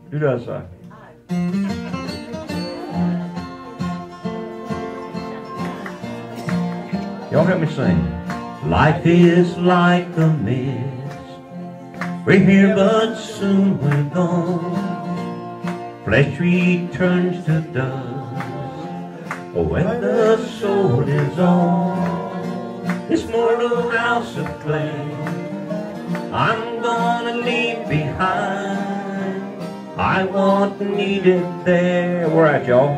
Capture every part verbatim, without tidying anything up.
Do that side. Y'all help me sing. Life is like a mist. We're here but soon we're gone. Flesh returns to dust. Oh, when the soul is on this mortal house of clay, I'm gonna leave behind. I want needed there. Where at, y'all?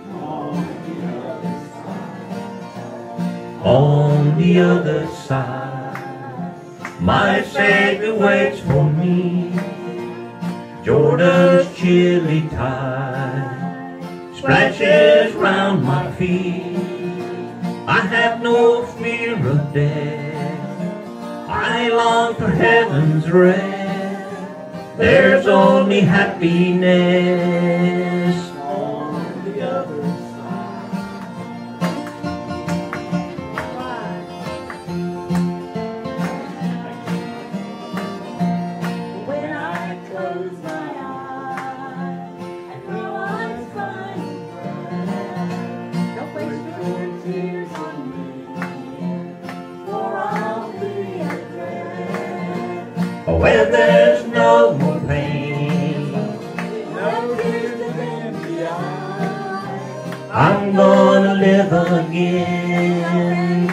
On the other side, my Savior waits for me. Jordan's chilly tide splashes round my feet. I have no fear of death. I long for heaven's rest. There's only happiness on the other side. When I close my eyes, I know I'm finding breath. Don't waste your tears on me, for I'll be at rest. When there's no more pain, no tears to empty eyes, I'm gonna live again.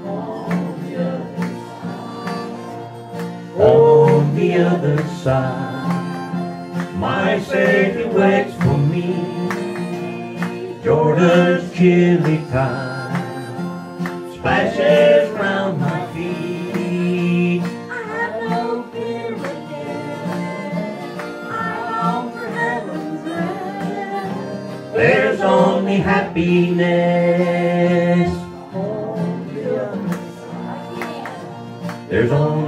On the other side, my Savior waits for me. Jordan's chilly tide splashes round my feet. I have no fear of death. I long for heaven's rest. There's only happiness on the other side. There's only